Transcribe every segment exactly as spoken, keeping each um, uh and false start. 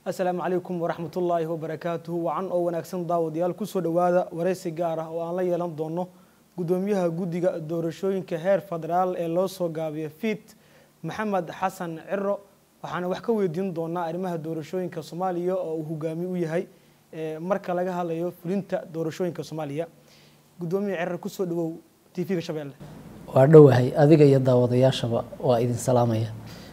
السلام عليكم ورحمة الله وبركاته وعن أو ونكسن داود يال كسر دوادا ورئيس جارة وعن لا يلام دونه قدوميها جودي دورشوين كهير فدرال اللوسو جابي فيت محمد حسن عرو وحنا وحكوا يدين دونا أرمها دورشوين كصوماليا وهو جامي وياهي مركز لجها ليو فلنتا دورشوين كصوماليا قدومي عرو كسر دو تيفي كشبيل وعدوهاي أذيك يداود يا شباب وإذن سلامية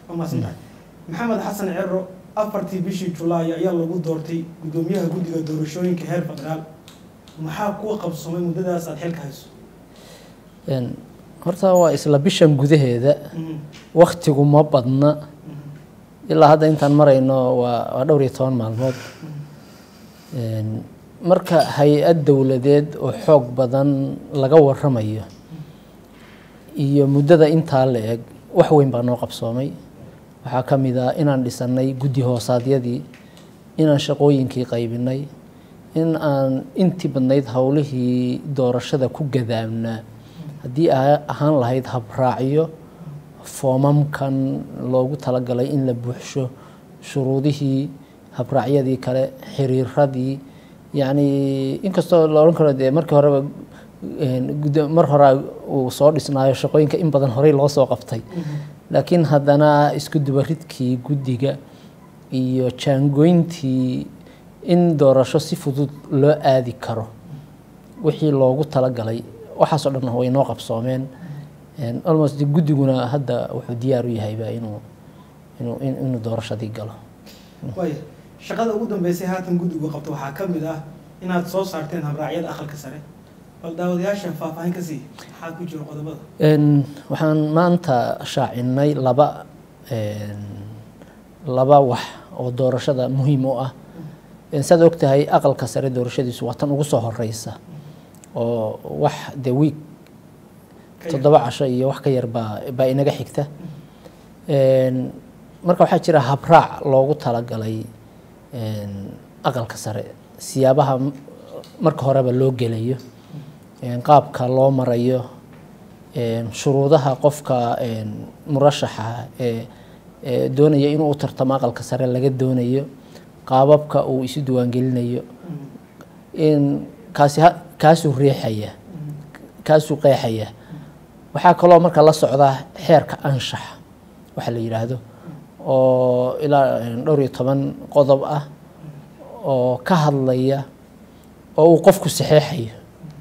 محمد حسن عرو afartii bishii July ayaa lagu doortay gudoomiyaha guddiga doorashooyinka heer federaal maxaa ku qabsoomay muddadaas aad xilka hayso een horta waa isla bishan gudaheeda waqtigu ma badna ilaa hadda intaan marayno waa dhowr iyo toban maalmood een marka hay'ad dawladeed oo xoog badan laga warramayo iyo muddada inta la eeg wax weyn baa noo qabsoomay waxaa ka mid ah inaan dhisanay guddi hoosaadyadii inaan shaqooyinkii qaybinay in aan intii badnayd hawlihii doorashada ku gadaamnaa haddii ahaan lahayd habraacyo foomamkan loogu talagalay in la buuxsho shuruudihii habraacyadii kale xiriiradii yacni inkastoo la odhan karo dee markii horeba mar hore uu soo dhisnaayo shaqooyinka in badan horey loo soo qabtay laakiin haddana isku dubaridkii guddiga iyo jaangoyntii in doorasho si fudud loo aadi karo wixii loogu talagalay waxaas oo dhan way noo qabsoomeen almost guddiguna hadda wuxuu diyaar u yahay inuu inuu inuu doorashadii galo way shaqada ugu dambeysay haatan guddigu qabto waxaa ka mid ah inaad soo saarteen habraacyada aqalka sare bal daawadayaasha faahfaahin ka sii maxaa ku jira qodobada een waxaan maanta shaacinay laba een laba wax oo doorashada muhiim u ah in sad ogtahay aqalka sare doorashadiisu waa tan ugu soo horeysa oo wax de week toddoba casho iyo wax ka yar baa baa inaga xigta een marka waxaa jira habraac loogu talagalay een aqalka sare siyaabaha marka horeba loo gelayo qaabka loo marayo shuruudaha qofka murashaxa ee doonaya inuu u tartamo aqalka sare laga doonayo qaababka uu isu diiwaan gelinayo in kaasi kaasuu riixaya kaasuu qeexaya waxaa kaloo marka la socda xeerka anshax waxa la yiraahdo oo ilaa dhowr iyo toban qodob ah oo ka hadlaya oo uu qofku saxeexayo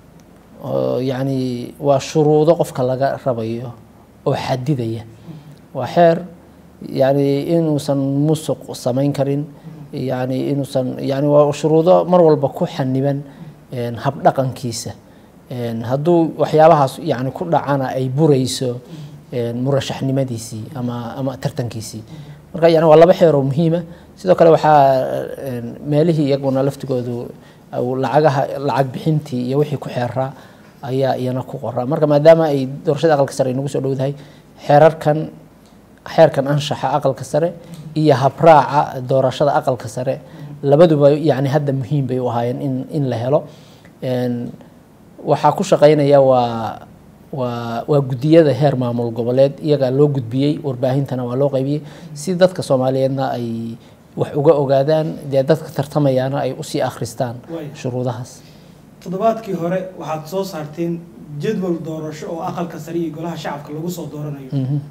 يعني وشروط قفك لغا ربايو او حديديا وحير يعني انو سن مسق سمين كرين يعني انو سن يعني وشروط مر walba ku xaniban een hab dhaqankiisa een haduu waxyaabahaas yani ku dhacana ay burayso een murashaxnimadiisi ama ama tartankiisi marka yani waa laba xeer oo muhiim ah sidoo kale waxa meelihii iyaguna laftigoodu aw lacagaha lacag bixintii iyo wixii ku xeeraa ayaa iyana ku qoraa marka maadaama ay doorashada aqalka sare inagu soo dhowdahay xeerarkan xeerkan anshaxa aqalka sare iyo habraaca doorashada aqalka sare labaduba yani hadda muhiim bay u ahaayeen in in la helo een waxa ku shaqeynaya waa waa waa gudiyada heer maamul goboleed iyaga loo gudbiyay warbaahintana waa loo qaybiyay si dadka Soomaaliyeedna ay wax uga ogaadaan dadka tartamayana ay u sii akhristaan shuruudahaas toddobaadkii hore waxaad soo saarteen jadwal doorasho oo aqalka sare iyo golaha shacabka lagu soo dooranayo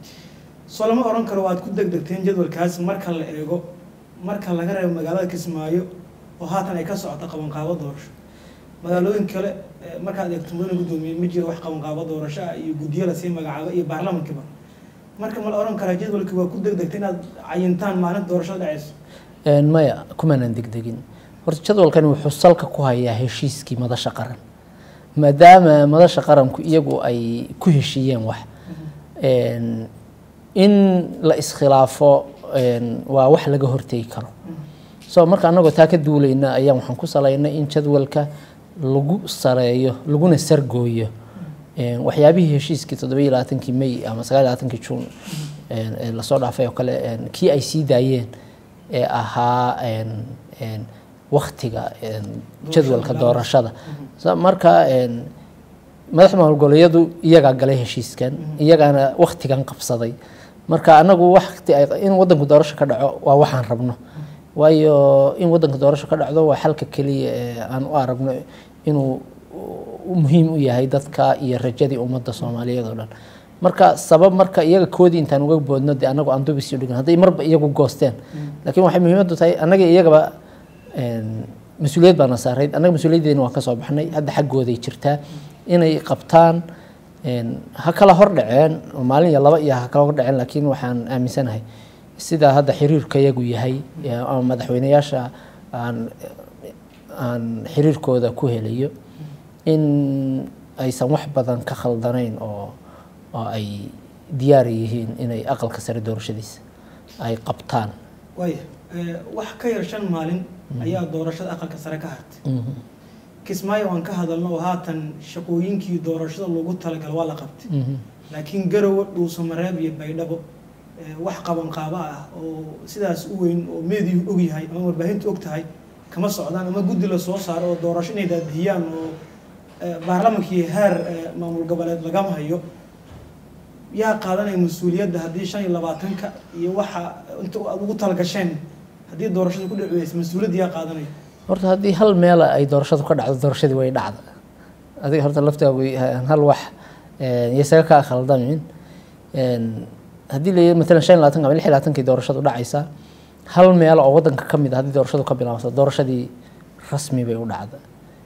soo lama oran karo waad ku degdegteen jadwalkaas marka la eego marka laga reebo magaalada Kismaayo oo haatan ay ka socoto qaban qaabo doorasho magaalooyin kale marka aad eegto mudane gudoomiye ma jiro wax qaban qaabo doorasho iyo guddiyo la sii magacaabo iyo baarlamaanka marka ma la oran karo jadwalkii waa ku degdegteen inaad cayintaan maalinta doorashada dhacayso een maya kuma aan degdegin horta jadwalkan wuxuu salka ku hayaa heshiiskii madasha qaran maadaama madasha qaranku iyagu ay ku heshiiyeen wax een in la iskhilaafo een waa wax laga hortagi karo soo marka anagoo taa ka duulayna ayaan waxaan ku salaynay in jadwalka lagu sareeyo laguna sargooyo een waxyaabihii heshiiskii toddoba iyo labaatan-kii May ama sagaal iyo labaatan-kii June een la soo dhaafay oo kale een kii ay sii daayeen ee ahaa een een waqtiga jadwalka doorashada marka een madaxda howlgaleeyadu iyaga galay heshiiskan iyagana waqtigan qabsaday marka anagu waqti in wadanku doorasho ka dhaco waa waxaan rabno waayo in wadanka doorasho ka dhacdo waa xalka kaliya ee aan u aragno inuu muhiim u yahay dadka iyo rajadii ummadda Soomaaliyeed oo dhan marka sabab marka iyaga koodi intaan uga boodno de anagu aan dubis u dhigan haday marba iyagu goosteen laakiin waxay muhiimadu tahay anaga iyagaba een mas'uuliyad baan saareyd anaga mas'uuliyadeena waan ka soo baxnay hadda xaggooday jirtaa inay qabtaan een ha kala hor dhaceen maalin iyo laba iyo ha kala hor dhaceen laakiin waxaan aaminsanahay sida hadda xiriirka iyagu yahay ama madaxweynayaasha aan aan xiriirkooda ku helayo in aysan wax badan ka khaldanayn oo oo ay diyaar yihiin inay aqalka sare doorashadiisa ay qabtaan way wax ka yar shan maalin ayaa doorashada aqalka sare ka hartay kismaayo aan ka hadalno haatan shaqooyinkii doorashada loogu talagalay waa la qabtay laakiin garow dhuusamareeb iyo baydhabo wax qaban qaaba ah oo sidaas u weyn oo meediyu og yahay ama warbaahintu og tahay kama socdaan ama guddi la soo saaro oo doorasho inay daadiyaan oo baarlamaankii heer maamul goboleed laga hayo yaa qaadanay mas'uuliyadda hadii shan iyo labaatanka iyo waxa inta ugu talagasheen hadii doorashadu ku dhaceeyay mas'uuliyadda yaa qaadanay horta hadii hal meel ay doorashadu ka dhacdo doorashadii way dhacday adiga horta laftaagu hal wax ee isaga ka khaldamin een hadii la yiraahdo shan iyo labaatan ama lix iyo labaatan kii doorashadu dhacaysa hal meel oo wadanka kamid ah hadii doorashadu ka bilaabato doorashadii rasmi bay u dhacday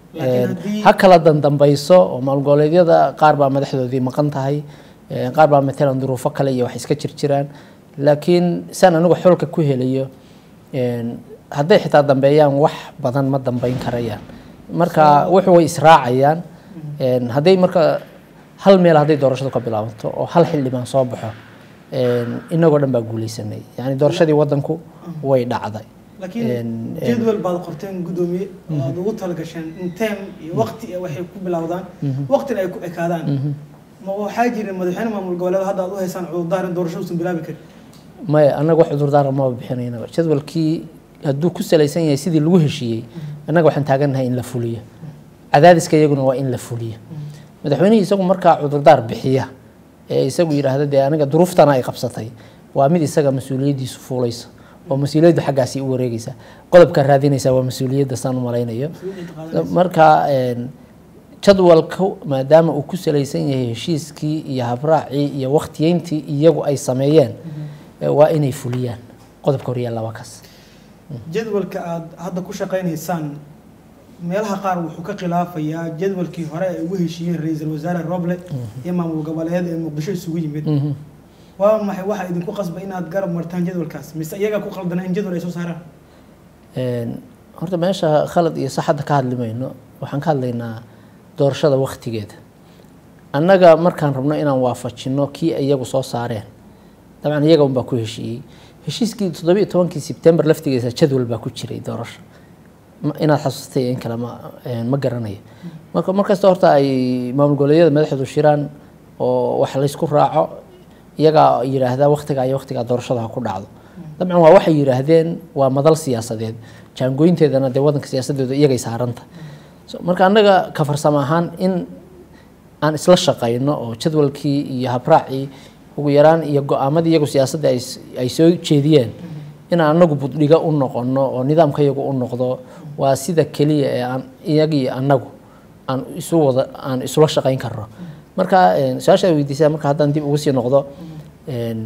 ha kala dambayso oo maalgoleedyada qaar baa madaxdoodii maqan tahay qaar baa metelan duruufo kale iyo wax iska jirjiraan laakiin san anigu xulka ku helayo een haday xitaa dambeeyaan wax badan ma dambeyn karayaan marka wuxuu way israacayaan een haday marka hal meel haday doorashadu ka bilaabato oo hal xildhibaan soo baxo een inagoo dhan baa guuleysanay yani doorashadii wadanku way dhacday laakiin jadwal baad qorteen gudoomiye oo ugu talagasheen in time iyo waqti waxay ku bilowdaan waqtina ay ku ekaadaan ma waxa jira madaxweyne maamul goboleed hadda u haysan cudurdaar doorashadu san bilaabi kar ma anaga wax cudurdaar ma bixinayna jadwalkii haduu ku salaysan yahay sidii lagu heshiiyay anaga waxaan taaganahay in la fuliyo cadaadiska iyaguna waa in la fuliyo madaxweynaha isagu marka cudurdaar bixiya ee isagu yiraahdo de anaga duruuftana ay qabsatay waa mid isaga mas'uuliyadiisu fuulayso oo mas'uuliyaddu xaggaasi u wareegaysa qodobka raadinaysa waa mas'uuliyadda san malaynayo marka een jadwalku maadaama uu ku salaysan yahay heshiiskii iyo habraacii iyo waqtiyeyntii iyagu ay sameeyeen waa inay fuliyaan qodobka hore laba kaas jadwalka aad hadda ku shaqeynaysan meelaha qaar wuxuu ka khilaafayaa jadwalkii hore ay ugu heshiiyeen ra'iisul wasaare Roble iyo maamul goboleed ee Muqdisho isugu yimid waa maxay waxa idinku qasbay inaad garab martaan jadwalkaas mise iyaga ku qaldanaa in jadwal ay soo saaraan een horta meesha khalad iyo saxada ka hadlimayno waxaan ka hadlaynaa doorashada waqtigeeda annaga markaan rabno inaan waafajino kii iyagu soo saareen dabcan iyaga un baa ku heshiiyay heshiiskii toddoba iyo tobankii September laftigiisa jadwal baa ku jiray doorasho inaad xasuustay in kala ma ma garanayo marka markasta horta ay maamul goboleedyada madaxdu shiraan oo wax la isku raaco iyaga yiraahdaa waqtiga ay waqtiga doorashada ku dhacdo dabcan waa waxay yiraahdeen waa madal siyaasadeed jaangooyinteedana de wadanka siyaasadeedu iyaga saaranta marka anaga ka farsamo ahaan in aan isla shaqeyno oo jadwalkii iyo habraacii ugu yaraan iyo go'aamadii iyagu siyaasadda ay soo jeediyeen in anagu budhiga u noqono oo nidaamka iyagu u noqdo waa sida kaliya ee aan iyagii anagu aan isu wada aan isla shaqeyn karno marka su'aasha weydiisay marka haddaan dib ugu sii noqdo een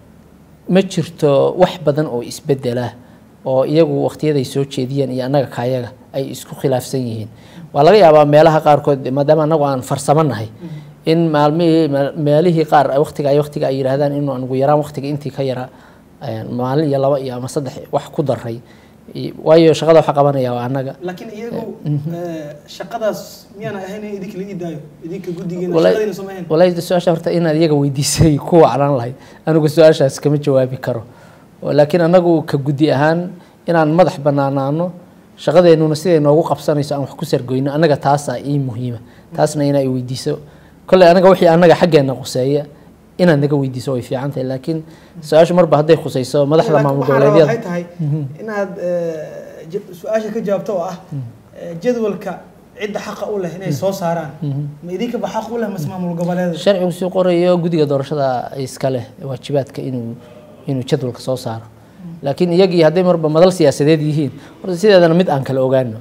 ma jirto wax badan oo isbedela oo iyagu waqtiyada ay soo jeediyeen iyo anaga kaayaga ay isku khilaafsan yihiin waa laga yaabaa meelaha qaar kood maadaama anagu aan farsamanahay in maalmihii meelihii qaar ay waqtiga ay waqtiga ay yiraahdaan inuu aan ugu yaraan waqtiga intii ka yara maalin iyo laba iyo ama saddex wax ku daray waayo shaqada waxa qabanaya waa anaga laakiin iyagu shaqadaas miyana ahayn idinka la idaayo idinka gudigeena shaqadina sameeyeen walaayda su'aasha horta in aad iyaga weydiisay ku wacnaan lahayd anigu su'aashaas kama jawaabi karo laakiin anagu ka gudi ahaan inaan madax banaanaano shaqadeennuna siday noogu qabsanayso aan wax ku sargoyno anaga taas ah ii muhiima taasna inay weydiiso kale anaga wixii anaga xageena quseeya inaan naga weydiiso way fiican tahay laakiin su'aashu marba haday khusayso madaxda maamul goboleedyada waxay tahay inaad su'aasha ka jawaabto oo ah jadwalka cid xaq u leh inay soo saaraan ma idinka ba xaq u leh maamul goboleedyada sharcigu soo qorayo gudiga doorashada iska leh waajibaadka inuu inuu jadwalka soo saaro laakiin iyagii hadday marba madal siyaasadeed yihiin horta sideedana mid aan kala ogaano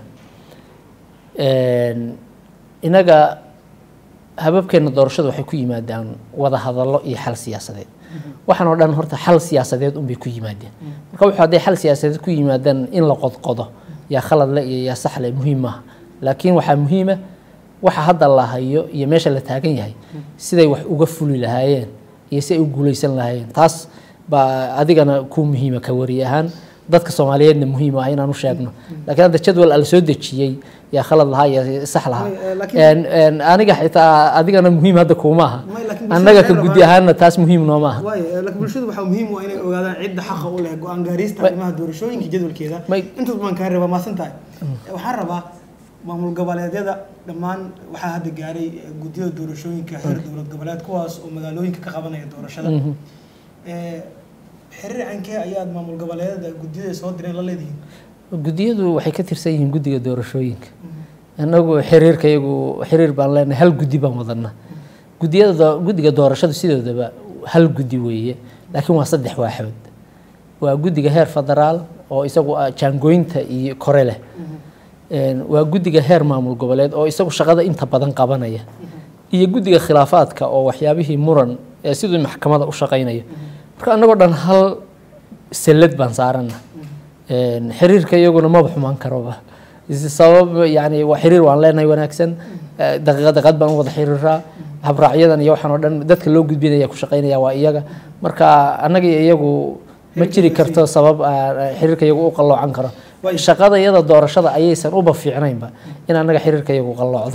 inaga hababkeena doorashadu waxay ku yimaadaan wada hadallo iyo xal siyaasadeed waxaan oo dhan horta xal siyaasadeed unbay ku yimaadeen marka wuxuu hadday xal siyaasadeed ku yimaadaan in la qodqodo yaa khalad le iyo yaa sax le muhiim maaha laakiin waxaa muhiima waxa hadda la hayo iyo meesha la taagan yahay siday wax uga fuli lahaayeen iyo si ay u guulaysan lahaayeen taas baa adigana ku muhiima ka wari ahaan dadka Soomaaliyeedna muhiim ah inaan u sheegno laakiin hadda jadwal al soo dejiyay yaa khalad lahaa iyo sax lahaa een aniga xitaa adigana muhiim hadda kuma aha annaga ka gudi ahaana taas muhiim noo maaha way laakiin bulshadu waxa muhiim u ah inay ogaadaan cidda xaq u leh go'aan gaarista arrimaha doorashooyinka jadwalkeeda inta badan ka reeba maasantahay waxaan rabaa maamul goboleedyada dhammaan waxaa hadda gaaray guddiga doorashooyinka heer dowlad goboleed kuwaas oo magaalooyinka ka qabanaya doorashada ee xiriir cankee ayaad maamul goboleedyada guddiyada soo direen la leedihiin guddiyadu waxay ka tirsan yihiin guddiga doorashooyinka annagu xiriirka iyagu xiriir baan leenahay hal guddi baan wadana guddiyada guddiga doorashadu sidoodaba hal guddi weeye laakiin waa saddex waaxood waa guddiga heer federaal oo isagu jaangooyinta iyo kore leh waa guddiga heer maamul goboleed oo isagu shaqada inta badan qabanaya iyo guddiga khilaafaadka oo waxyaabihii muran ee sidoo maxkamada u shaqeynaya marka anagoo dhan hal salad baan saarana een xiriirka iyaguna ma xumaan karoba sabab yani waa xiriir waan leenahay wanaagsan daqiiqad daqiiqad baan wada xiriiraa habraaciyadan iyo waxaan oo dhan dadka loo gudbinaya ku shaqeynaya waa iyaga marka anaga iyagu ma jiri karto sabab xiriirka iyagu u qaloocan karo shaqada iyada doorashada ayaysan uba fiicnaynba in anaga xiriirka iyagu qaloocdo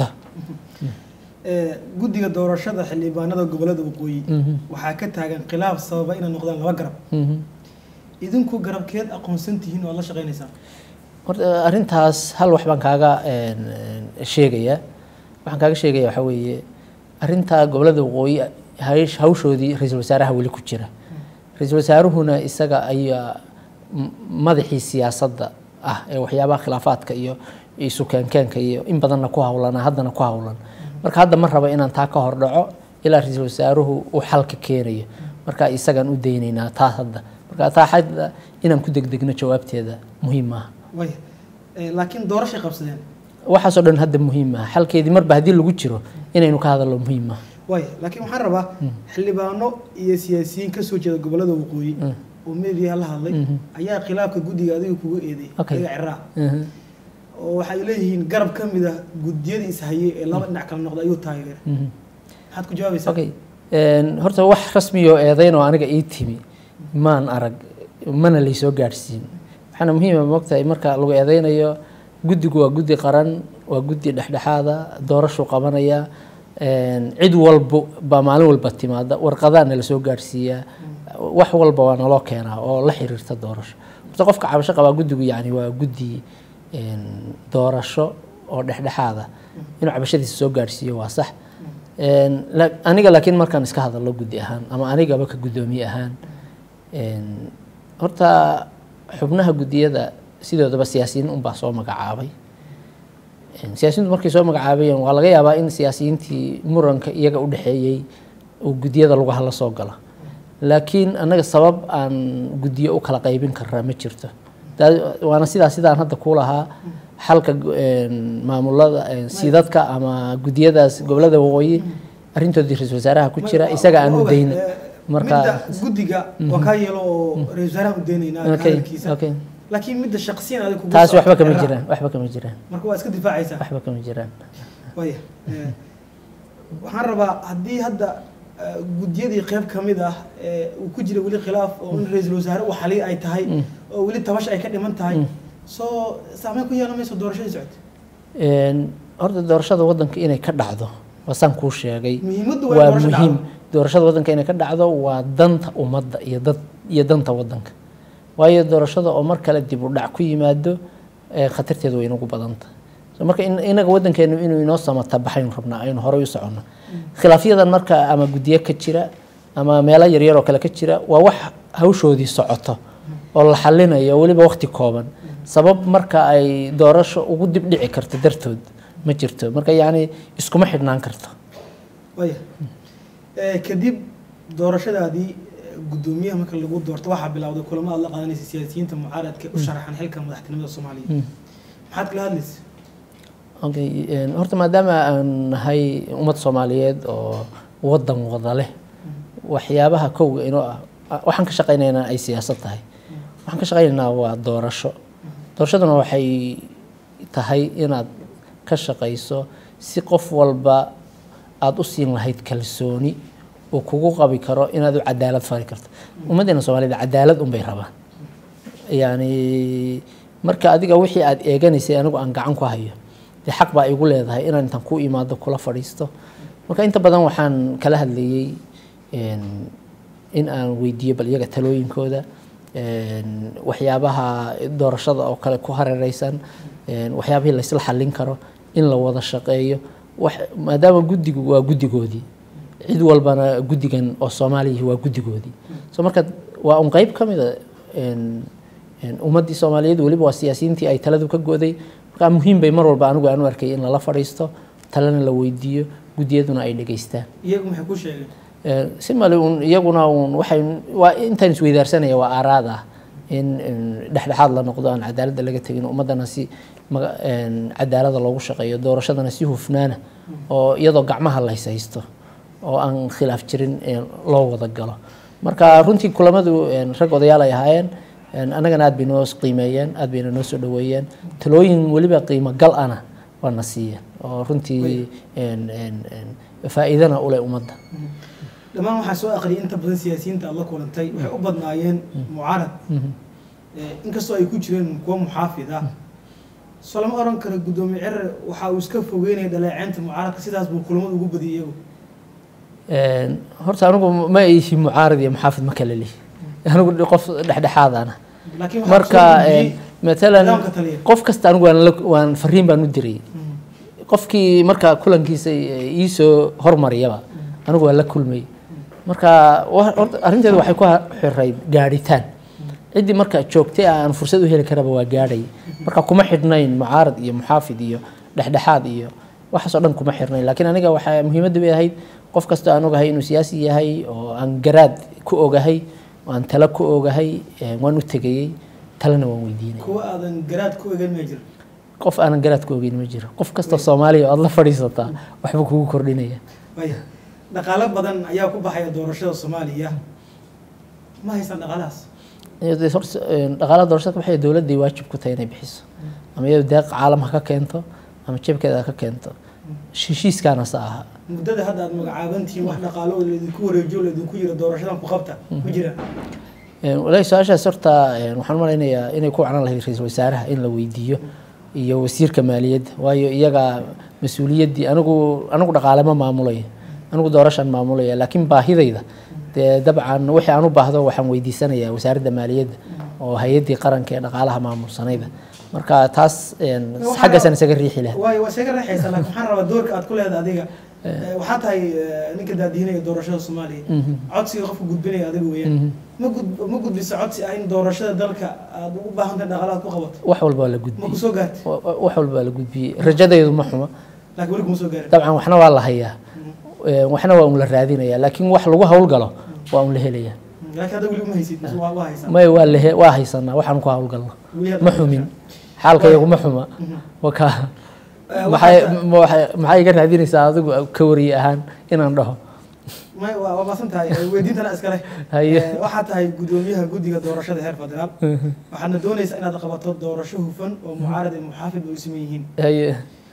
guddiga doorashada xildhibaanada gobolada waqooyi waxaa ka taagan khilaaf sababa inay noqdaan laba garab idinku garabkeed aqoonsan tihiin oo la shaqeynaysaa horta arrintaas hal wax baan kaaga sheegayaa waxaan kaaga sheegayaa waxa weeye arrinta gobolada waqooyi hawshoodii ra'iisul wasaaraha weli ku jira ra'iisul wasaaruhuna isaga ayaa madaxii siyaasadda ah ee waxyaabaha khilaafaadka iyo isu keenkeenka iyo in badanna ku hawlana haddana ku hawlan marka hadda ma rabo inaan taa ka hor dhaco ilaa ra'iisul wasaaruhu uu xalka keenayo marka isagaan u deynaynaa taa hadda marka taa hadda inaan ku degdegno jawaabteeda muhiim ah way laakiin doorasho qabsadeen waxaas oo dhan hadda muhiim ah xalkeedii marba hadii lagu jiro inaynu ka hadalno muhiim ah way laakiin waxaan rabaa xildhibaano iyo siyaasiyiin ka soo jeeda gobolada waqooyi oo meediyaha la hadlay ayaa khilaafka guddiga adiga kugu eeday iga ciraa oo waxay leeyihiin garab ka mid ah guddiyada is hayay ee laba dhinac kala noqday ayuu taageeray maxaad ku jawaabaysaa okay een horta wax rasmi oo eedayn oo aniga ii timi maan arag mana la soo gaarsiin waxana muhiim ah waqtiga marka lagu eedaynayo guddigu waa guddi qaran waa guddi dhexdhexaada doorasho qabanaya een cid walba ba maalin walba timaada warqadana la soo gaarsiiyaa wax walba waa naloo keenaa oo la xiriirta doorasho horta qofka cabasho qaba guddigu yani waa guddi een doorasho oo dhexdhexaada inuu cabashadiisa soo gaarsiiyo waa sax een aniga laakiin markaan iska hadallo guddi ahaan ama anigaba ka gudoomiye ahaan een horta xubnaha guddiyada sidoodaba siyaasiyiin un baa soo magacaabay siyaasiyiintu markay soo magacaabayeen waa laga yaabaa in siyaasiyiintii muranka iyaga u dhaxeeyay oo guddiyada lagu hala soo gala laakiin anaga sabab aan guddiyo u kala qaybin karnaa ma jirto waana sidaa sidaan hadda ku lahaa xalka maamulada sidadka ama guddiyadaas gobolada waqooyi arrintoodii ra'iisul wasaaraha ku jira isaga aan u deyn marka guddiga waa ka yeelo oo ra'iisul wasaaraha u deynayna kaarkiisa okay laakiin midda shakhsiyan adiga ku taas waxba kama jiraan waxba kama jiraan marka waa iska difaacaysaa waxba kama jiraan way waxaan rabaa haddii hadda guddiyadii qayb ka mid ah ee uu ku jira weli khilaaf oo in ra'iisul wasaare uu xaliy ay tahay oo weli tabash ay ka dhiman tahay soo saameyn ku yeelan mayso doorashada socota een horta doorashada wadanka inay ka dhacdo wasaan ku sheegay muhiimaddu waa muhiim doorashada wadanka inay ka dhacdo waa danta ummadda iyo dad iyo danta wadanka waayo doorashada oo mar kale dib u dhac ku yimaado ee khatarteedu way inagu badanta marka inaga wadankeenu inuu inoo samata baxayn rabnaa aynu hore u socono khilaafyadan marka ama guddiyo ka jira ama meelo yar yar oo kale ka jira waa wax hawshoodii socoto oo la xalinayo waliba waqti kooban sabab marka ay doorasho ugu dib dhici karto dartood ma jirto marka yaani iskuma xidhnaan karto way ee kadib doorashadaadii gudoomiyaha marka lagu doorto waxaa bilowday kulamo aad la qaadanaysa siyaasiyiinta mucaaradka u sharaxan xilka madaxtinimada Soomaaliya maxaad kala hadlaysaa okay horta maadaama aan nahay ummad Soomaaliyeed oo wadan wada leh waxyaabaha kowga inoo ah waxaan ka shaqeynaynaa ay siyaasad tahay waxaan ka shaqeynaynaa waa doorasho doorashaduna waxay tahay inaad ka shaqeyso si qof walba aad u siin lahayd kalsooni oo kugu qabi karo inaad u cadaalad fari karto ummadena Soomaaliyeed cadaalad un bay rabaan yaani marka adiga wixii aad eeganeysay anigu aan gacan ku hayo de xaq baa igu leedahay inaan intan ku imaado kula fadhiisto marka inta badan waxaan kala hadlayay in in aan weydiiyo bal iyaga talooyinkooda waxyaabaha doorashada oo kale ku hareeraysan waxyaabaha la isla xallin karo in la wada shaqeeyo maadaama guddigu waa guddigoodii cid walbana guddigan oo Soomaaliya waa guddigoodii soo marka waa un qayb kamid ah ummadii Soomaaliyeed waliba waa siyaasiyiintii ay taladu ka gooday marka muhiim bay mar walba anigu aan u arkay in la fadhiisto talana la weydiiyo guddiyaduna ay dhageystaan iyagu maxay ku sheegeen si male un iyaguna un waxay waa intaan isweydaarsanaya waa aaraad ah in dhexdhexaad la noqdo aan cadaalad laga tagin ummadana si cadaalada loogu shaqeeyo doorashadana si hufnaana oo iyadoo gacmaha la haysto oo aan khilaaf jirin loo wada galo marka runtii kulamadu rag odayaal ay ahaayeen anagana aad bay noo qiimeeyeen aad bay noo soo dhaweeyeen talooyin waliba qiimo gal ana wana siiyeen oo runtii faa'iidana u leh ummadda dhamaan waxaa soo aqriyay inta badan siyaasiyiinta aad la kulantay waxay u badnaayeen mucaarad inkastoo ay ku jireen kuwa muxaafid ah soo lama oran karo gudoomiye Cirar waxa uu iska fogeynay dhaleeceynta mucaaradka sidaas buu kulamada ugu badiyay horta anigu ma ihi mucaarad iyo muxaafid ma kala leh anigu qof dhexdhexaad ah marka مثلا qof kasta anigu waan fariin baan u diray qofkii marka kulankiisa ii soo hormariyaba anigu waa la kulmay marka arinteedu waxay ku xirayd gaaritaan cidii marka joogtay aan fursad u heli karaba waa gaaray marka kuma xidhnayn mucaarad iyo muxaafid iyo dhexdhexaad iyo waxa soo dhan kuma xirnayn laakiin aniga waxa muhiimaddu ay ahayd qof kasta aan ogahay inuu siyaasi yahay oo aan garaad ku ogahay waan tala ku ogahay waan u tagayay talana waan weydiinay kuwa aadan garaad ku ogeyn ma jiro qof aan garaad ku ogeyn ma jiro qof kasta Soomaaliya oo la fadhiisata waxba kugu kordhinaya waya dhaqaale badan ayaa ku baxaya doorashada Soomaaliya ma haysan dhaqaalaas ee horta dhaqaalaha doorashada waxay dawladda waajib ku tahay inay bixiso ama iyada deeq caalamka ka keento ama jibkeeda ka keento heshiiskaana saaha muddada hadda aad magacaabantiin wax dhaqaalo oo idinku wareejiyo idinku yiri doorashadan ku qabta ma jiraan walaa su'aashaas horta waxaan malaynayaa inay ku canan lahayd ra'iisul wasaaraha in la weydiiyo iyo wasiirka maaliyadda waayo iyaga mas'uuliyadii anigu anigu dhaqaale ma maamulay anigu doorashan maamulay laakiin baahidayda dabcan wixii aan u baahdo waxaan weydiisanayaa wasaaradda maaliyadda oo hay'adii qaranka ee dhaqaalaha maamulsanayda marka taas xagga san isaga riixi lahayd way waa isaga riixaysan laakiin waxaan rabaa doorka aad ku leedahay adiga waxaa tahay ninka daadiinaya doorashada Soomaaliya codsiga qofku gudbinaya adiga weeyaan ma gud ma gudbiso codsi ah in doorashada dalka aad ugu baahan tahay dhaqaalaha ku qabato wax walba la gudbiyo ma ku soo gaartay wax walba la gudbiyo rajadaydu ma xuma laakiin wali kuma soo gaarin dabcan waxna waa la hayaa waxna waa un la raadinaya laakiin wax lagu hawl galo waa un la helaya laakiin hada wali ma haysid waa waa haysan ma waa la waa haysanaa waxaan ku hawl galno ma xumin xaalka iyagu ma xuma waka maxay maxay iga raadinaysaa adigu ka wariye ahaan inaan dhaho ma waa baasan tahay weydiintana iska leh waxa tahay gudoomiyaha guddiga doorashada heer federaal waxaana doonaysaa inaad qabato doorasho hufan oo mucaarad iyo muxaafid u ismeeyeen haye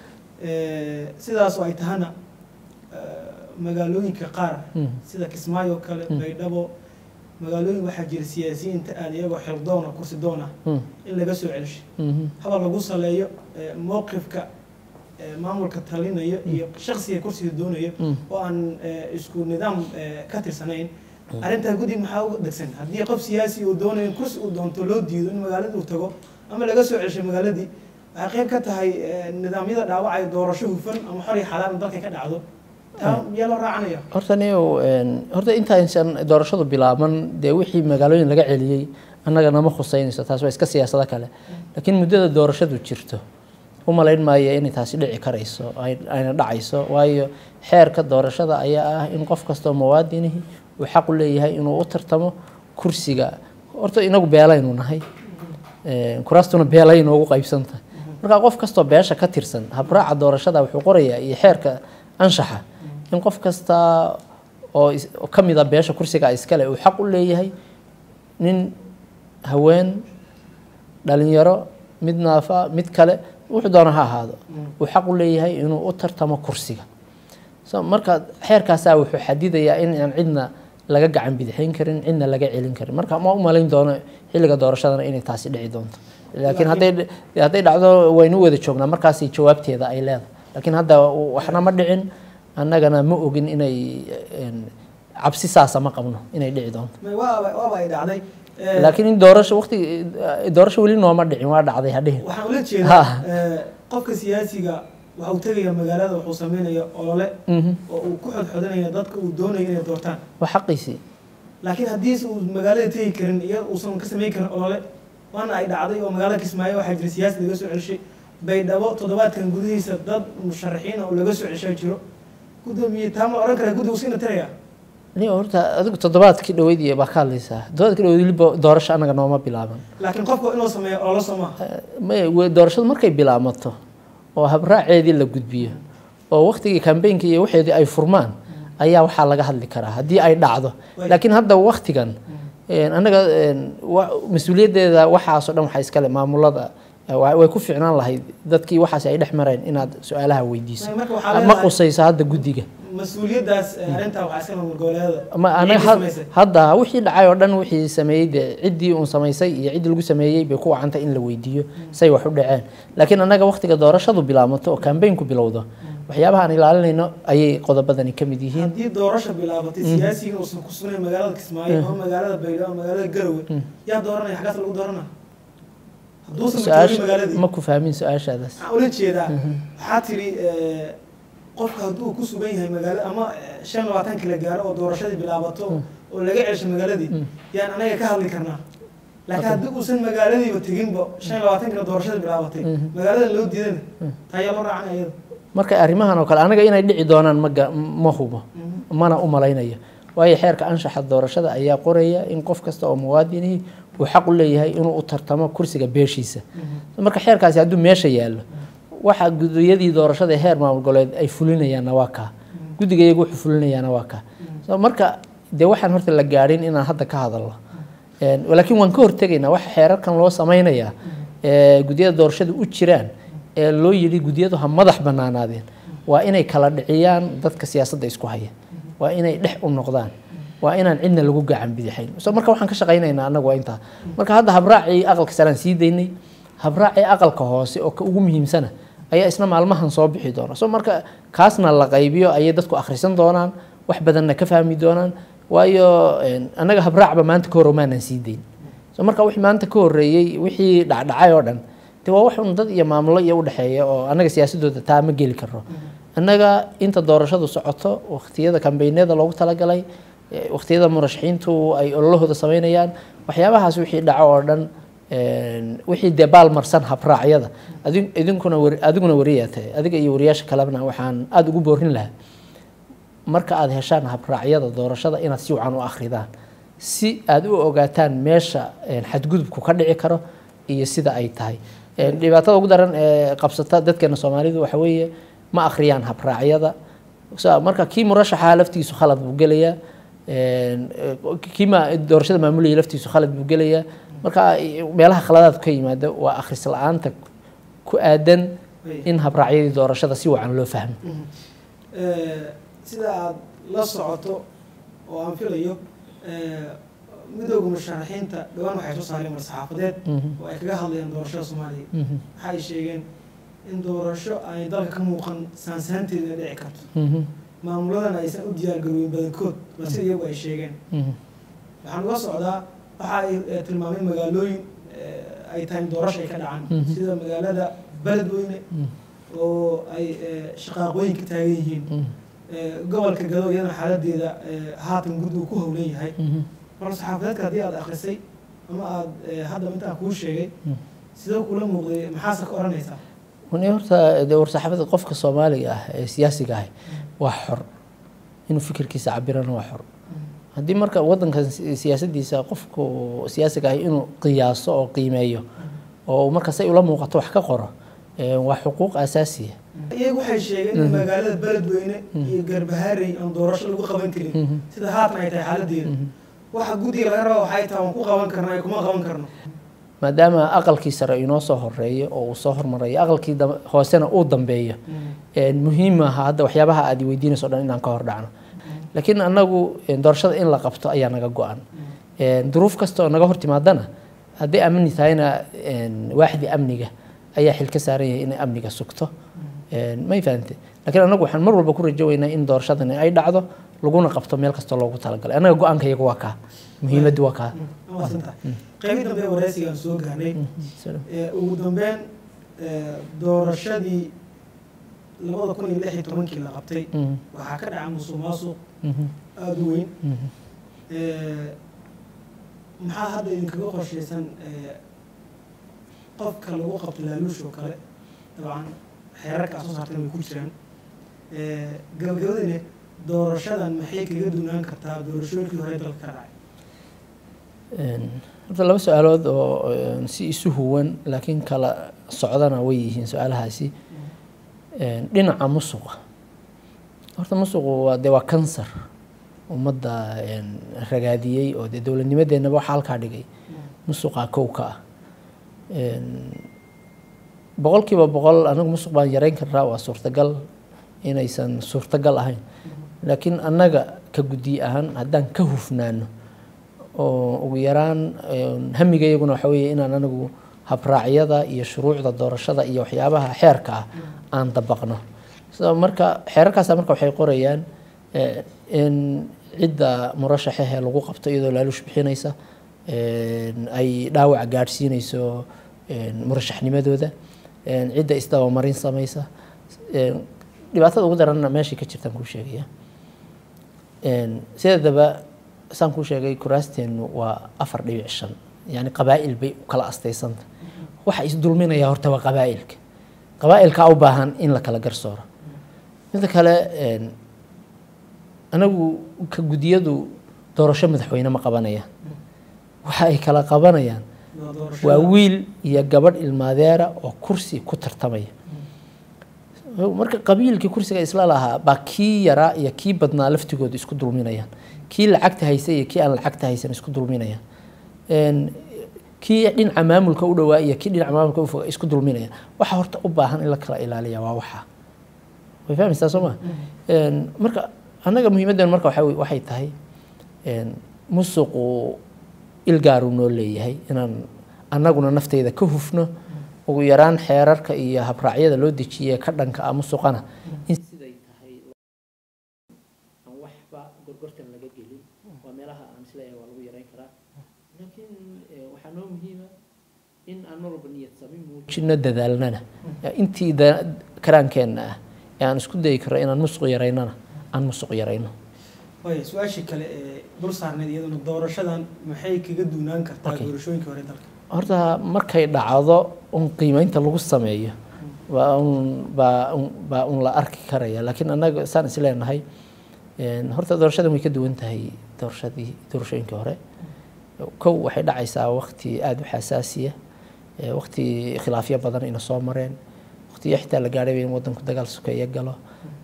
ee sidaas oo ay tahana magaalooyinka qaar sida Kismaayo kale Baydhabo magaalooyin waxaa jira siyaasiyiinta aan iyagoo xildoona kursi doona in laga soo celiyo haba lagu saleeyo mowqifka maamulka talinayo iyo shakhsiga kursiga doonayo oo aan isku nidaam ka tirsanayn arinta guddi maxaa uga dagsan haddii qof siyaasi uu doonayo kursi uu doonto loo diido in magaalada uu tago ama laga soo celiyo magaaladii waxay qayb ka tahay nidaamyada dhaawacay doorasho hufan ama xor iyo xalaal dalka ka dhacdo yalo raacanaya horta niyo horta inta insan doorashadu bilaaban de wixii magaalooyin laga celiyay annaga nama khuseynayso taas waa iska siyaasada kale laakiin muddada doorashadu jirto uma leen maayo in taasi dhici karayso ayna dhacayso waayo xeerka doorashada ayaa ah in qof kasto muwaadinihi uu xaq u leeyahay inuu u tartamo kursiga horta inagu beelaynu nahay kuraastuna beelay inoogu qaybsantahay marka qof kastoo beesha ka tirsan habraaca doorashada wuxuu qorayaa iyo xeerka anshaxa in qof kasta oo ka mid ah beesha kursiga iskale uu xaq u leeyahay nin haween dhalinyaro mid naafa mid kale wuxuu doona ha ahaado uu xaq u leeyahay inuu u tartamo kursiga so marka xeerkaasaa wuxuu xadidayaa in aan cidna laga gacan bidixin karin cidna laga celin karin marka ma u malayn doono xilliga doorashadana inay taasi dhici doonto laakiin hadday hadday dhacdo waynu wada joognaa markaasi jawaabteeda ay leedahay laakiin hadda waxna ma dhicin annagana ma ogin inay cabsi saasa ma qabno inay dhici doonto waaba ay dhacday laakiin in doorasho waqti doorasho weli nooma dhicin waa dhacday hadhihi waxaan ula jeedaa qofka siyaasiga waxa uu tagaya magaalada wuxuu sameynaya olole oo uu ku xodxodanaya dadka uu doonayo inay doortaan waa xaqiisii laakiin haddii uu magaalada tegi karin iyo uusan ka sameyn karin olole waana ay dhacday oo magaalada Kismaayo waxaa jira siyaasi laga soo celshay Baydhabo toddobaadkan gudihiisa dad musharaxiin oo laga soo celshay jiro gudoomiye taama oran kara guddigu sina tiraya ni horta adigu toddobaadkii dhaweydii baa ka hadlaysaa toddobaadkii dhaweydii doorasho anaga nooma bilaaban laakiin qofku inuu sameeyo olole soma ma doorashadu markay bilaamato oo habraaceedii la gudbiyo oo waqtigii campaign-ka iyo waxeedii ay furmaan ayaa waxaa laga hadli karaa haddii ay dhacdo laakiin hadda waqtigan anaga mas-uuliyaddeeda waxaasoo dhan waxaa iskale maamulada way ku fiicnaan lahayd dadkii waxaas ay dhex mareen inaad su-aalaha weydiiso ma qusayso hadda guddiga mas-uuliyaddaas arrintaa waxaa iska maamul goboleedada ma anaga hadda wixii dhacay oo dhan wixii sameeyey dee ciddii uun samaysay iyo ciddii lagu sameeyey bay ku wacantay in la weydiiyo say wax u dhaceen laakiin annaga waqtiga doorashadu bilaamato oo campaign-ku bilowdo waxyaabaha aan ilaalinayno ayay qodobadani ka mid yihiin haddii doorasho bilaabatay siyaasiga uusan ku sugnayn magaalada Kismaayo ama magaalada Baydhabo ama magaalada Garowe yaa dooranaya xagaas lagu dooranaa ma ku fahmin su-aashaadaas waxaan ula jeedaa waxaa tiri qofka hadduu ku sugan yahay magaalo ama shan labaatan kala gaaro oo doorashadii bilaabato oo laga celsho magaaladii yaan anaga ka hadli karnaa laakiin haddii uusan magaaladiiba teginba shan labaatan kala doorashadii bilaabatay magaalada loo diidana tayaa loo raacan ayada marka arrimahan oo kale anaga inay dhici doonaan ma ma hubo mana u malaynayo waayo xeerka anshaxa doorashada ayaa qoraya in qof kasta oo muwaadinihi uu xaq u leeyahay inuu u tartamo kursiga beeshiisa marka xeerkaasi hadduu meesha yaallo waxa gudiyadii doorashada heer maamul goboleed ay fulinayaanna waa kaa guddiga iyagu wuxuu fulinayaana waa kaa marka dee waxaan horta la gaadhin inaan hadda ka hadalno laakiin waan ka hortegaynaa waxa xeerarkan loo samaynayaa gudiyada doorashada u jiraan ee loo yidhi gudiyadu ha madax bannaanaadeen waa inay kala dhiciyaan dadka siyaasadda isku haya waa inay dhex u noqdaan waa inaan cidna lagu gacan bidixayn so marka waxaan ka shaqaynaynaa annagu waa intaa marka hadda habraacii aqalka saraan sii daynay habraacii aqalka hoose oo ka ugu muhiimsana ayaa isna maalmahan soo bixi doona so marka kaasna la qaybiyo ayay dadku akhrisan doonaan wax badanna ka fahmi doonaan waayo annaga habraacba maanta ka hor maanan sii dayn so marka wixii maanta ka horreeyey wixii dhacdhacay oo dhan de waa wax un dad iyo maamulo iyo u dhexeeya oo annaga siyaasadooda taa ma geli karno annaga inta doorashadu socoto waqtiyada kambeynada loogu talagalay waqtiyada murashaxiintu ay ololahooda sameynayaan waxyaabahaas wixii dhaco oo dhan wixii dee baal marsan habraacyada idinkuna adiguna wariyaatay adiga iyo wariyaasha kalena waxaan aada ugu boorin lahaa marka aad heshaan habraacyada doorashada inaad si wacan u akhridaan si aad u ogaataan meesha xadgudubku ka dhici karo iyo sida ay tahay dhibaatada ugu daran ee qabsata dadkeena Soomaalidu waxa weeye ma akhriyaan habraacyada marka kii murashaxa laftiisu khalad buu gelayaa kii ma doorashada maamulaya laftiisu khalad buu gelayaa marka meelaha khaladaad ka yimaada waa akhris la'aanta ku aadan in habraacyadii doorashada si wacan loo fahmo sida aad la socoto oo aan filayo midowga musharaxiinta dhawaan waxay soo saareen war-saxaafadeed oo ay kaga hadlayaan doorashada Soomaaliya waxa ay sheegeen in doorasho ay dalka ka muuqan saansaanteeda dhici karto maamuladana aysan u diyaar garoobin badankood waa sida iyagu ay sheegeen waxaan uga socdaa waxa ay tilmaameen magaalooyin ay tahay doorasho ay ka dhacaan sida magaalada Beledweyne oo ay shaqaaqooyin ka taagan yihiin gobolka Gado iyadana xaaladeeda haatan guddigu ku howlan yahay war-saxaafadeedka haddii aad akhrisay ama aad hadda intaan kuu sheegay sidoo kula muuqday maxaase ka oranaysaa wani horta dee war-saxaafadeed qofka Soomaaliga ah ee siyaasiga ah waa xor inuu fikirkiisa cabirana waa xor haddii marka waddankan siyaasaddiisa qofku siyaasiga ah inuu qiyaaso oo qiimeeyo oo marka say ula muuqato wax ka qoro waa xuquuq asaasiya iyagu waxay sheegeen in magaalada beledweyne iyo garbaharey aan doorasho lagu qaban karin sida haatan ay tahay xaaladeeda waxa guddiga laga rabo waxay tahay waan ku qaban karnaa kuma qaban karno maadaama aqalkii sare inoo soo horeeyo oo uu soo hormarayo aqalkii hoosena uu dambeeyo muhiim aha hadda waxyaabaha aad weydiinayso dhan inaan ka hor dhacno laakiin annagu doorashada in la qabto ayaa naga go-an duruuf kasta oo naga hor timaadana haddii amni tahayna waaxdii amniga ayaa xil ka saaran yahay inay amniga sugto may fahantay laakiin annagu waxaan mar walba ku rajo weynaa in doorashadan ay dhacdo laguna qabto meel kasta loogu talagalay annaga go-aanka iyagu waa kaa muhiimaddu waa kaa qaybtii dambe wareysigaan soo gaarnay ugu dambeyn doorashadii labada kun iyo lix iyo tobankii la qabtay waxaa ka dhaca musuq maasuq aada u weyn maxaa hadda idinkaga qorshaysan qofka lagu qabto laaluush oo kale dabcan xeerarka soo saartay way ku jiraan gabagabadina doorashadan maxay kaga duunaan kartaa doorashooyinkii hore dalka ka dhacay horta laba su-aalood oo si isu huwan laakiin kala socdana way yihiin su-aalahaasi dhinaca musuqa horta musuqu waa dee waa kansar ummadda ragaadiyey oo dee dowladnimadeenaba waxa halkaa dhigay musuqa kow ka ah boqolkiiba boqol anagu musuq baan yareyn karnaa waa suurtagal inaysan suurtagal ahayn laakiin annaga ka guddi ahaan haddaan ka hufnaano oo ugu yaraan hamiga iyaguna waxa weeye inaan anagu habraacyada iyo shuruucda doorashada iyo waxyaabaha xeerka ah aan dabaqno so marka xeerarkaasa marka waxay qorayaan in cidda murashaxehe lagu qabto iyadoo laaluush bixinaysa ay dhaawac gaadhsiinayso murashaxnimadooda cidda isdabamarin samaysa dhibaatada ugu daranna meeshay ka jirtaan kuu sheegaya sideedaba saan kuu sheegay kuraasteenu waa afar dhibic shan yani qabaa'il bay u kala astaysanta waxa isdulminaya horta waa qabaa'ilka qabaa'ilka u baahan in la kala garsooro midda kale anagu ka guddiyadu doorasho madaxweyne ma qabanayaan waxa ay kala qabanayaan waa wiil iyo gabadh ilmaadeera oo kursi ku tartamaya marka qabiilkii kursiga isla lahaa baa kii yaraa iyo kii badnaa laftigooda isku dulminayaan kii lacagta haysa iyo kii aan lacagta haysan isku dulminayaan kii dhinaca maamulka u dhawaa iyo kii dhinaca maamulka u foga isku dulminayaan waxa horta u baahan in la kala ilaaliya waa waxa way fahmaysaa soo ma marka annaga muhiimadeen marka waxa waxay tahay musuqu ilgaaru noo leeyahay inaan annaguna nafteyda ka hufno ugu yaraan xeerarka iyo habraacyada loo dejiyay ka dhanka ah musuqana in siday tahay aan waxba gorgortan laga gelin waa meelaha aan isleeyahay waa lagu yareyn karaa laakiin waxaa noo muhiima in aan mar walba niyad sami muujino dadaalnana intii karaankeenna ah ee aan isku dayi karo inaan musuq yaraynana aan musuq yarayno way su-aashii kale ee dul saarneed iyaduna doorashadan maxay kaga duunaan kartaa doorashooyinkii hore dalka horta markay dhacdo un qiimeynta lagu sameeyo baa un baa un baa un la arki karaya laakiin annaga saan is leenahay horta doorashadan way ka duwan tahay doorashadii doorashooyinkii hore kow waxay dhacaysaa waqti aada u xasaasiya waqti khilaafyo badan ina soo mareen waqtiyo xitaa la gaadhay in waddanku dagaal sukeeya galo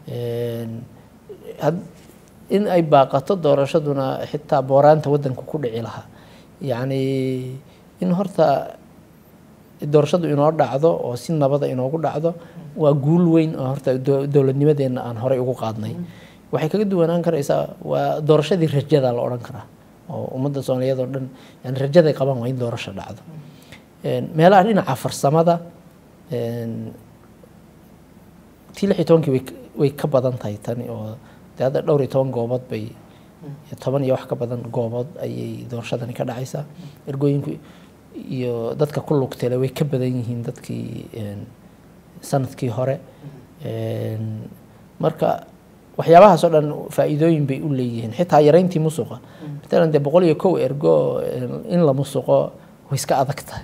in ay baaqato doorashaduna xitaa booraanta waddanku ku dhici lahaa yacni in horta doorashadu inoo dhacdo oo si nabada inoogu dhacdo waa guul weyn oo horta dowladnimadeenna aan horey ugu qaadnay waxay kaga duwanaan karaysaa waa doorashadii rajada la odhan karaa oo ummadda soomaaliyeed oo dhan yani rajaday qabaan waa in doorasho dhacdo meelaha dhinaca farsamada tii lix iyo tobankii way way ka badan tahay tani oo dee hadda dhowr iyo toban goobood bay toban iyo wax ka badan goobood ayay doorashadani ka dhacaysaa ergooyinku iyo dadka ku lugtele way ka badan yihiin dadkii sanadkii hore marka waxyaabahaas oo dhan faa'iidooyin bay u leeyihiin xitaa yareyntii musuqa matalan dee boqol iyo kow ergo in la musuqo way iska adag tahay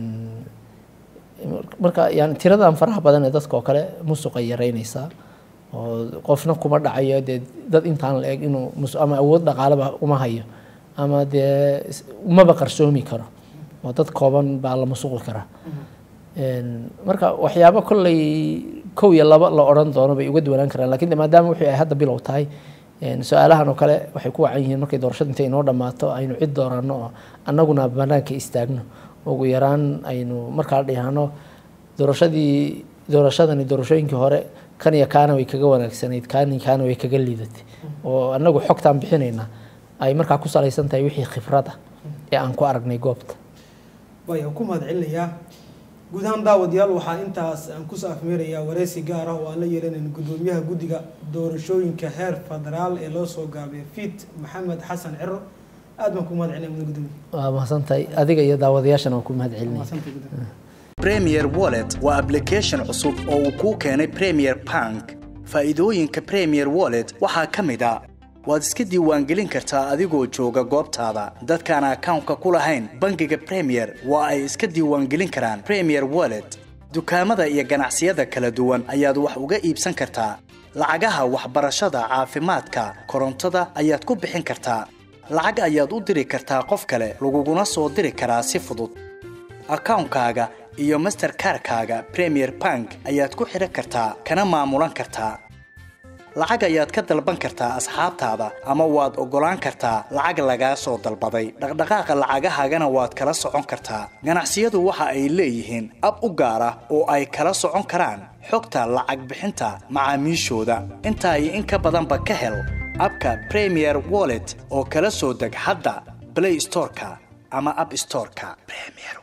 marka yani tiradan faraha badan ee dadka oo kale musuqay yareynaysaa oo qofna kuma dhacayo dee dad intaan la eg inuu ama awood dhaqaalaba uma hayo ama dee umaba qarsoomi karo oo dad kooban baa la masuqi karaa marka waxyaabo kolley kow iyo laba la oran doono bay uga duwanaan karaan laakiin maadaama wixii ay hadda bilow tahay su'aalahan oo kale waxay ku wacan yihiin markay doorashada intay inoo dhamaato aynu cid dooranno oo annaguna banaanka istaagno ugu yaraan aynu markaa dhihano doorashadii doorashadani doorashooyinkii hore kan iyo kaana way kaga wanaagsanayd kan iyo kaana way kaga liidatay oo annagu xogtaan bixinayna ay markaa ku salaysan tahay wixii khibrada ee aan ku aragnay goobta way ku mahadcelinayaa guud ahaan daawadayaal waxaa intaas aan ku saafmeerayaa wareysi gaar ah oo aan la yeelanayn gudoomiyaha guddiga doorashooyinka heer federaal ee loo soo gaabay fit maxamed xasan ciro aad baan ku mahadcelinayaa gudoomiye waa mahadsantahay adiga iyo daawadayaashana waan ku mahadcelinayaa Premier Wallet waa application cusub oo uu ku keenay Premier Bank faa'iidooyinka Premier Wallet waxaa ka mid ah waad iska diiwaangelin kartaa adigoo jooga goobtaada dadkaan account-ka ku lahayn bangiga Premier waa ay iska diiwaangelin karaan Premier Wallet dukaamada iyo ganacsiyada kala duwan ayaad wax uga iibsan kartaa lacagaha waxbarashada caafimaadka korontada ayaad ku bixin kartaa lacag ayaad u diri kartaa qof kale laguguna soo diri karaa si fudud account-kaaga iyo Mastercard-kaaga Premier Bank ayaad ku xiran kartaa kana maamulan kartaa lacag ayaad ka dalban kartaa asxaabtaada ama waad ogolaan kartaa lacag laga soo dalbaday dhaqdhaqaaqa lacagahagana waad kala socon kartaa ganacsiyadu waxa ay leeyihiin ab u gaar ah oo ay kala socon karaan xogta lacag bixinta macaamiishooda inta ay in ka badan ba ka hel abka Premier Wallet oo kala soo deg hadda Play Store-ka ama App Store-ka Premier